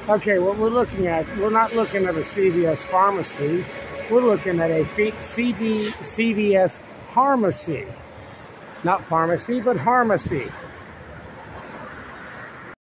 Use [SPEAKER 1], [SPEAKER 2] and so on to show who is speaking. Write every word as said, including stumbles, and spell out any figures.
[SPEAKER 1] Okay, what we're looking at, we're not looking at a C V S pharmacy. We're looking at a C V S pharmacy. Not pharmacy, but pharmacy.